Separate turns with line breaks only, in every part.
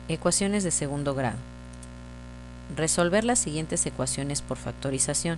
Ecuaciones de segundo grado. Resolver las siguientes ecuaciones por factorización.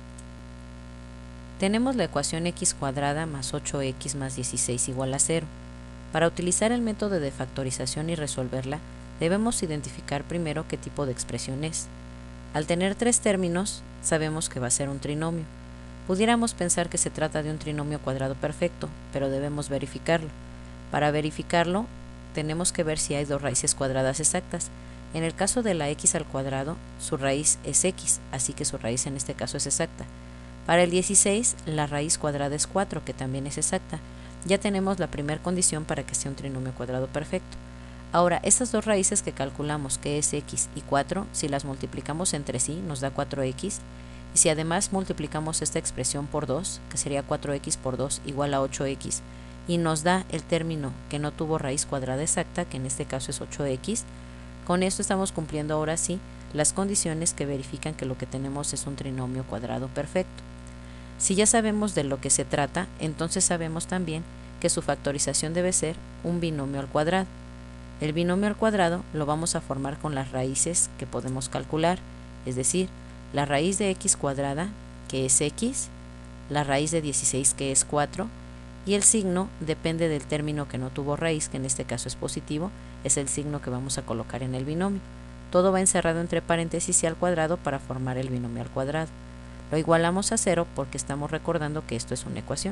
Tenemos la ecuación x cuadrada más 8x más 16 igual a 0. Para utilizar el método de factorización y resolverla, debemos identificar primero qué tipo de expresión es. Al tener tres términos, sabemos que va a ser un trinomio. Pudiéramos pensar que se trata de un trinomio cuadrado perfecto, pero debemos verificarlo. Para verificarlo, tenemos que ver si hay dos raíces cuadradas exactas. En el caso de la x al cuadrado, su raíz es x, así que su raíz en este caso es exacta. Para el 16, la raíz cuadrada es 4, que también es exacta. Ya tenemos la primera condición para que sea un trinomio cuadrado perfecto. Ahora, estas dos raíces que calculamos, que es x y 4, si las multiplicamos entre sí, nos da 4x, y si además multiplicamos esta expresión por 2, que sería 4x por 2 igual a 8x, y nos da el término que no tuvo raíz cuadrada exacta, que en este caso es 8x, con esto estamos cumpliendo ahora sí las condiciones que verifican que lo que tenemos es un trinomio cuadrado perfecto. Si ya sabemos de lo que se trata, entonces sabemos también que su factorización debe ser un binomio al cuadrado. El binomio al cuadrado lo vamos a formar con las raíces que podemos calcular, es decir, la raíz de x cuadrada, que es x, la raíz de 16, que es 4, y el signo depende del término que no tuvo raíz, que en este caso es positivo, es el signo que vamos a colocar en el binomio. Todo va encerrado entre paréntesis y al cuadrado para formar el binomio al cuadrado. Lo igualamos a 0 porque estamos recordando que esto es una ecuación.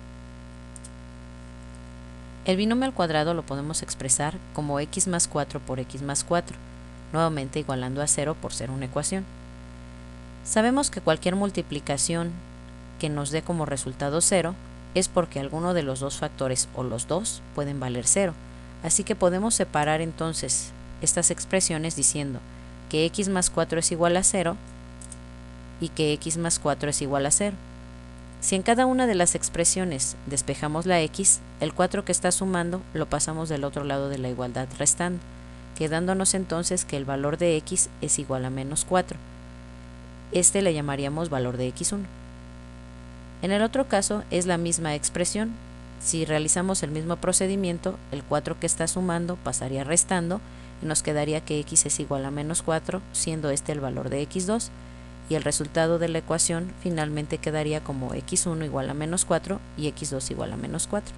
El binomio al cuadrado lo podemos expresar como x más 4 por x más 4, nuevamente igualando a 0 por ser una ecuación. Sabemos que cualquier multiplicación que nos dé como resultado 0 es porque alguno de los dos factores o los dos pueden valer 0, así que podemos separar entonces estas expresiones diciendo que x más 4 es igual a 0 y que x más 4 es igual a 0. Si en cada una de las expresiones despejamos la x, el 4 que está sumando lo pasamos del otro lado de la igualdad restando, quedándonos entonces que el valor de x es igual a menos 4. Este le llamaríamos valor de x1. En el otro caso es la misma expresión. Si realizamos el mismo procedimiento, el 4 que está sumando pasaría restando y nos quedaría que x es igual a menos 4, siendo este el valor de x2, y el resultado de la ecuación finalmente quedaría como x1 igual a menos 4 y x2 igual a menos 4.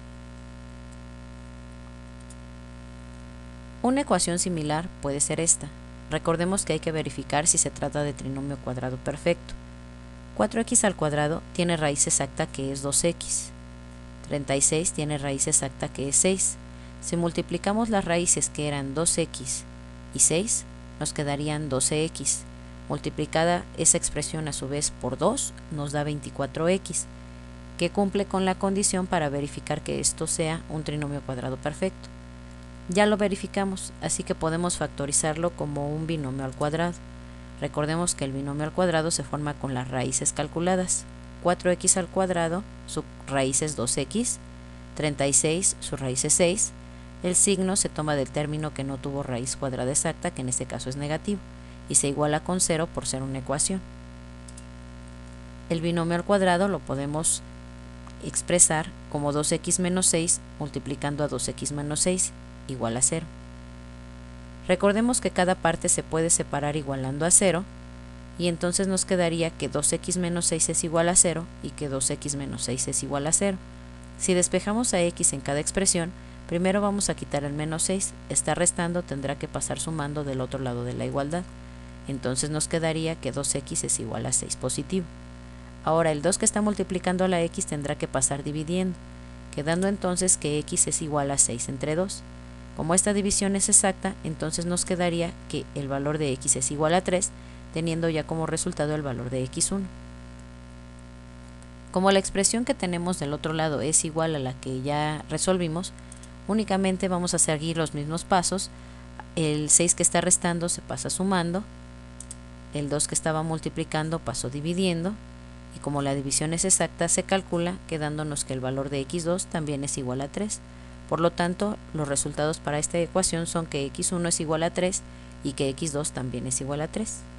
Una ecuación similar puede ser esta. Recordemos que hay que verificar si se trata de trinomio cuadrado perfecto. 4x al cuadrado tiene raíz exacta que es 2x. 36 tiene raíz exacta que es 6. Si multiplicamos las raíces que eran 2x y 6, nos quedarían 12x. Multiplicada esa expresión a su vez por 2 nos da 24x, que cumple con la condición para verificar que esto sea un trinomio cuadrado perfecto. Ya lo verificamos, así que podemos factorizarlo como un binomio al cuadrado. Recordemos que el binomio al cuadrado se forma con las raíces calculadas. 4x al cuadrado, su raíz es 2x, 36, su raíz es 6. El signo se toma del término que no tuvo raíz cuadrada exacta, que en este caso es negativo, y se iguala con 0 por ser una ecuación. El binomio al cuadrado lo podemos expresar como 2x menos 6 multiplicando a 2x menos 6 igual a 0. Recordemos que cada parte se puede separar igualando a 0, y entonces nos quedaría que 2x menos 6 es igual a 0 y que 2x menos 6 es igual a 0. Si despejamos a x en cada expresión, primero vamos a quitar el menos 6, está restando, tendrá que pasar sumando del otro lado de la igualdad. Entonces nos quedaría que 2x es igual a 6 positivo. Ahora el 2 que está multiplicando a la x tendrá que pasar dividiendo, quedando entonces que x es igual a 6 entre 2. Como esta división es exacta, entonces nos quedaría que el valor de x es igual a 3, teniendo ya como resultado el valor de x1. Como la expresión que tenemos del otro lado es igual a la que ya resolvimos, únicamente vamos a seguir los mismos pasos. El 6 que está restando se pasa sumando, el 2 que estaba multiplicando pasó dividiendo, y como la división es exacta se calcula, quedándonos que el valor de x2 también es igual a 3. Por lo tanto, los resultados para esta ecuación son que x1 es igual a 3 y que x2 también es igual a 3.